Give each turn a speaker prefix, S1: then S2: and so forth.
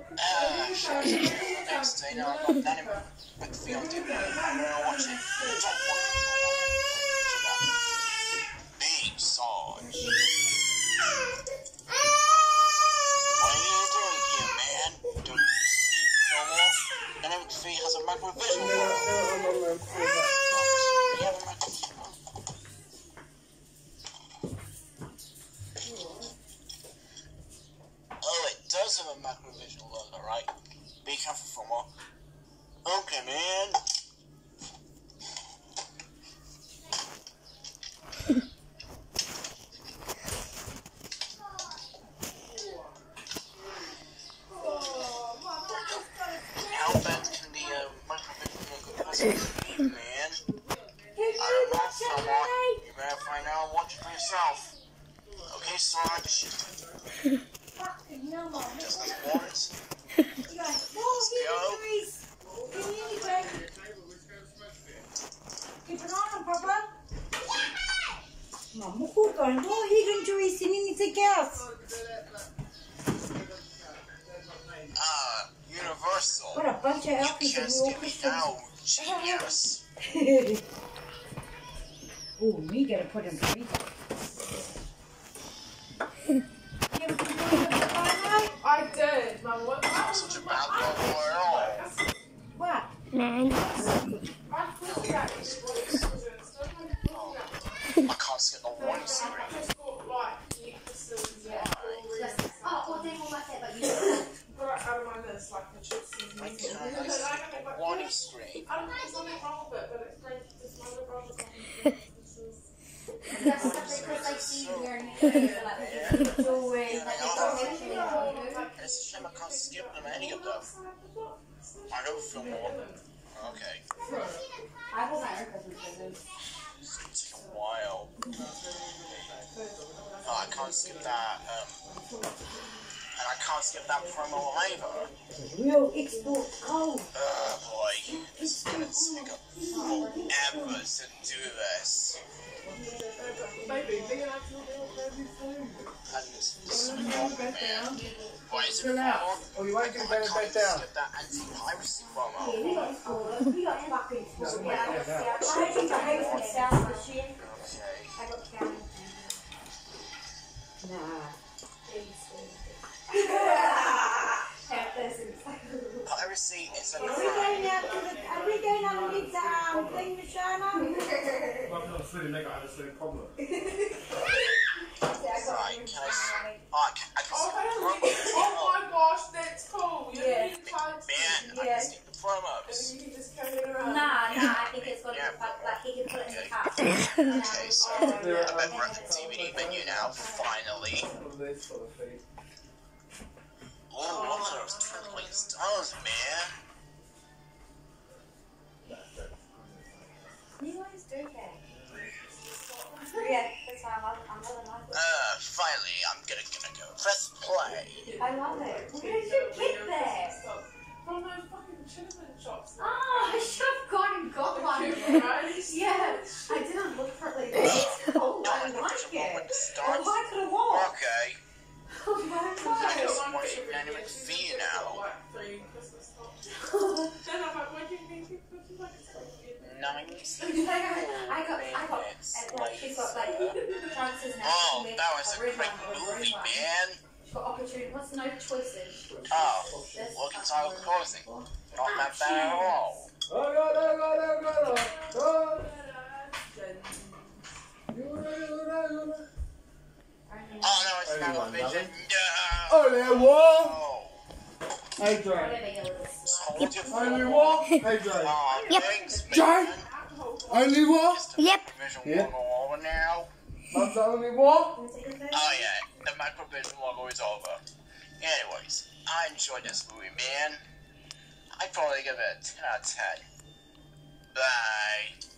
S1: Next day now, I'm not even with the film TV. I'm gonna watch it. Don't watch it. Big Sarge. What are you doing here, man? Don't you see no more? And everything has a microvision. We have a microvision. Oh, it does have a macrovision logo, right? Be careful for more. Okay, man. How bad can the macrovision logo possibly be, man? I don't know, someone. You better find out and watch it for yourself. Okay, Sarge. Just like words. Let's go.
S2: Keep an eye on Papa. Mamma, who's going? Oh, he can do his anything else.
S1: Universal.
S2: What a bunch of
S1: You
S2: outfits
S1: can't
S2: and
S1: skip me now, genius.
S2: Oh, me gotta put him to sleep.
S3: I did, Mum. What?
S1: Such a bad logo at all.
S2: What?
S4: Man.
S1: I can't skip the one screen. I can't skip the one screen. It's a shame I can't skip them, any of them. I know film more. Okay. It's gonna take a while. Oh, I can't skip that. And I can't skip that promo either.
S2: Real export code.
S1: Boy. This is gonna take forever to do this. And this is wrong, man. Why is it wrong?
S3: Oh, you ain't gonna
S1: I
S3: go in
S1: can't
S3: bed down.
S1: skip that anti-piracy promo. Piracy is a crime.
S2: Are we going on a big thing, Michelle?
S5: I'm not feeling like I had the same problem.
S1: Right, can I... Oh, I can
S3: Oh my gosh, that's cool. You
S2: Yeah.
S3: need to try to
S1: Man, I can skip the promos.
S3: you can just carry it around.
S6: Nah, I think it's got to be like he can put it in the car.
S1: Okay, so I bet we're at the DVD menu now, finally. Oh, look at those twinkling stars, man.
S6: You always do that. Yeah, that's why I'm really like it.
S1: Finally, I'm gonna go. Press play.
S6: I love it. Where did you get that?
S3: From those fucking cinnamon shops.
S6: Oh, I should have gone and got one.
S3: Right?
S6: Yeah, I didn't look for it like this. Oh, I like it. I like it a lot.
S1: Okay.
S6: Oh my
S1: I
S6: god.
S1: just watch Animate V now.
S3: Like 3 Christmas tops. Then I'm like, what do you think?
S1: Nice.
S6: I got, she's got like chances now.
S1: Oh, that was a great movie, man.
S6: She's got opportunity. What's the no choices?
S1: Oh, Logan Title Crossing. Not that bad at all. Oh no, it's not a vision. No.
S5: Only what?
S1: Oh.
S5: Adrian.
S6: Whatever you
S1: Hold your
S5: Only
S1: phone.
S5: what? Adrian.
S1: Oh,
S4: Yep.
S1: thanks,
S5: Jay?
S1: man.
S5: Only what?
S4: Yep.
S1: Vision
S5: Yeah.
S1: logo over now.
S5: That's only what?
S1: Oh yeah, the Microvision logo is over. Anyways, I enjoyed this movie, man. I'd probably give it a 10 out of 10. Bye.